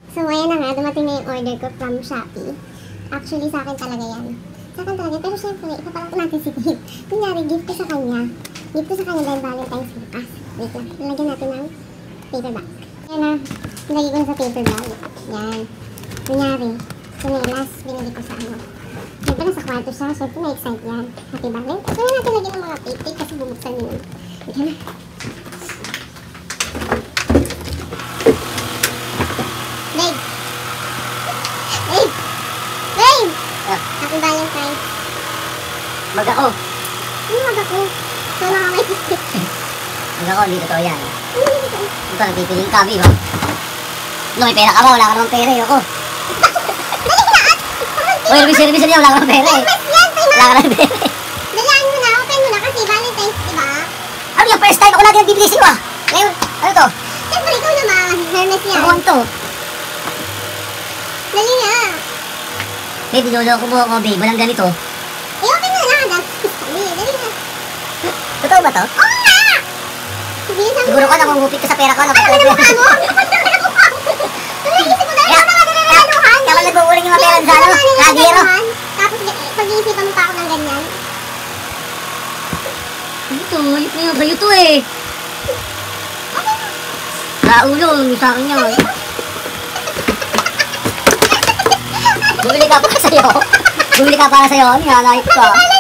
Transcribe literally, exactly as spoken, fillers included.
So, ayan na nga, dumating na yung order ko from Shopee. Actually, sa akin talaga yan. Sa akin talaga, pero syempre, ipapalang natin si Tim. Kunyari, gift ko sa kanya. Gift ko sa kanya dahil Valentine's bukas. Wait lang, nalagyan natin ng paper bag. Ayan na, nilagay ko na sa paper bag. Yan. Kunyari, sinelas, binili ko sa ano. Siyempre, nasa kwarto siya. Siyempre, na-excite yan. Happy Valentine's. Kaya natin lagyan ng mga tape-tape kasi bubuksan yun. Ayan na. Babe! Babe! Babe! Ah. Happy Valentine's. Mag ako. Ano mag ako? Wala ka may ticket. Mag ako, hindi totoo yan. Ano hindi ko? Ito, nagpipiling kami, ba? No, may pera ka ba? Wala ka namang pera, eh, ako. Uy, rubis-rubis niya, wala ka namang pera, eh. Wala ka namang pera, eh. Dalaan mo na, open mo na kasi Valentine's, diba? Ano yung first time? Ako lagi nagbibigay sa'yo, ah. Ngayon, ano to? Siyempre, ikaw naman. Hermes yan. Ano to? Dali na. Babe, dinuloko mo ako, babe. Walang ganito. Eh, open mo na. Dali, dali na. Totoo ba to? Oo nga! Bilis ang Siguro ka nakungupit ka sa pera ko. Ano na mukha mo? Kapag na mukha mo. Tuloy, isip mo dahil Kaya- sa mga nilalaluhan. Kaya nag-uuling yung mga pera sa ano? Kagiro. Tapos, pag-iisipan mo pa ako ng ganyan. Ito, ayot na yun. Sa'yo to, eh. Okay na. Naulo, yung sa akin yun. Bumili ka para sa'yo. Bumili ka para sa'yo. Hinanayip ka.